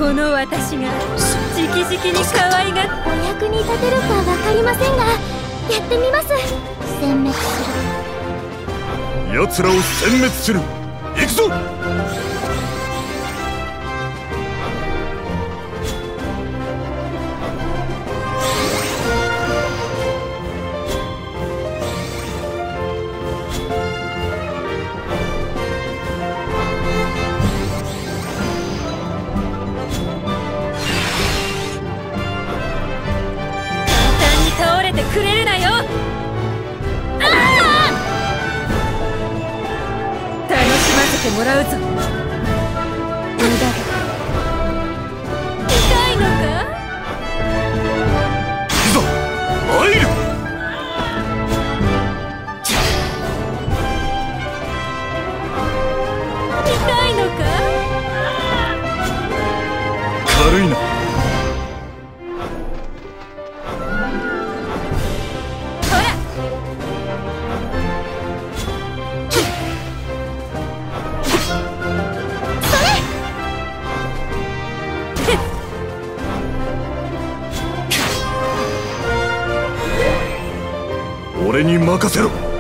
この私が直々に可愛がっお役に立てるかわかりませんが、やってみます。殲滅する。 奴らを殲滅する。行くぞ。 くれるなよ。楽しませてもらうぞ。無駄だ。痛いのか。 いざ参る。 痛いのか。 軽いな。俺に任せろ。